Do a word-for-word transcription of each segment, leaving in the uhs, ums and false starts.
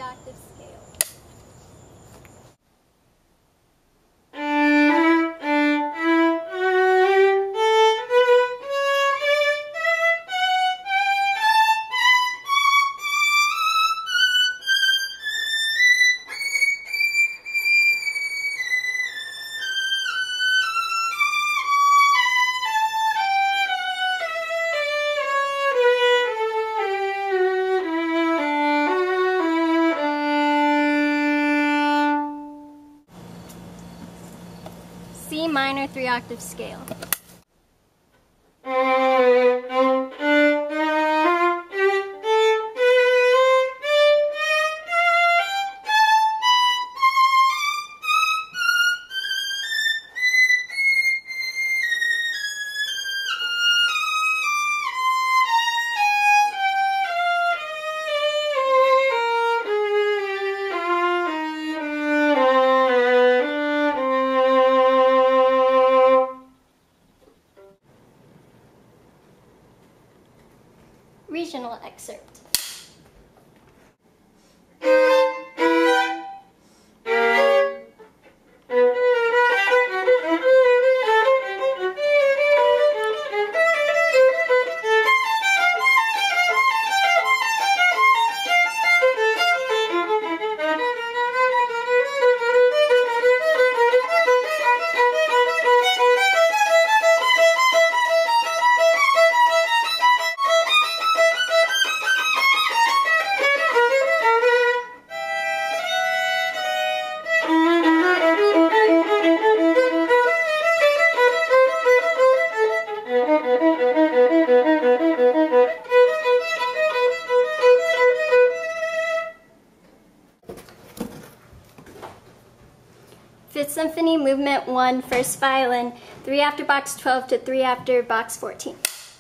octave scale. C minor three octave scale. Regional excerpt. Fifth Symphony, Movement one, first violin, three after box twelve to three after box fourteen.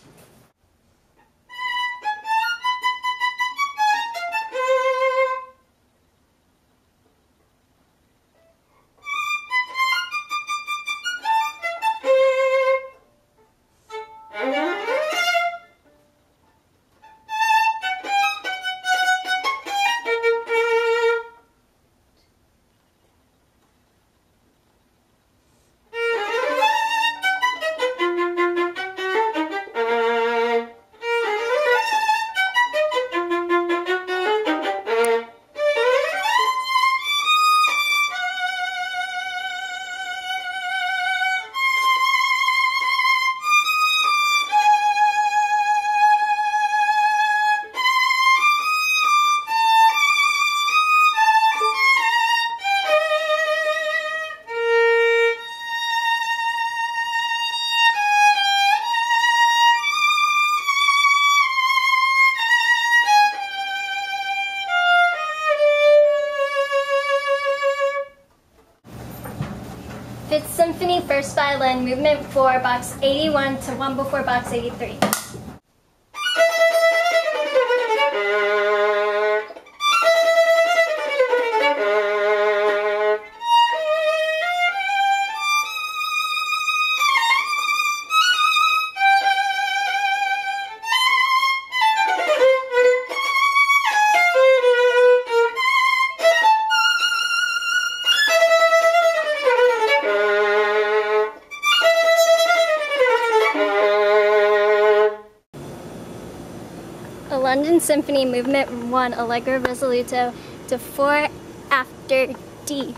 Fifth Symphony, first violin, movement four, box eighty-one to one before box eighty-three. London Symphony, movement one, Allegro risoluto to four after D.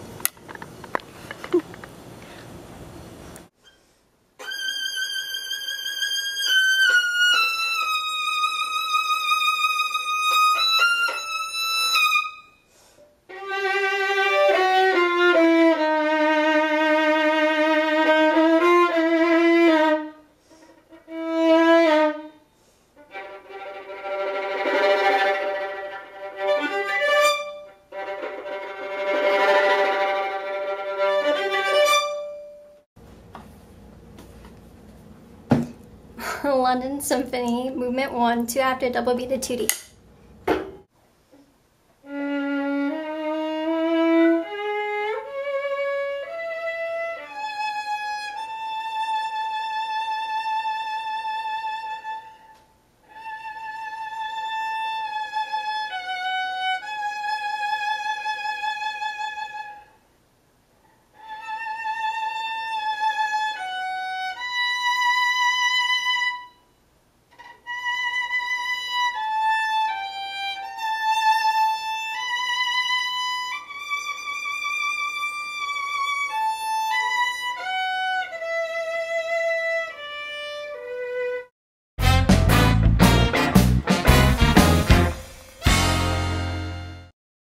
London Symphony, movement one, two after double B to Tutti.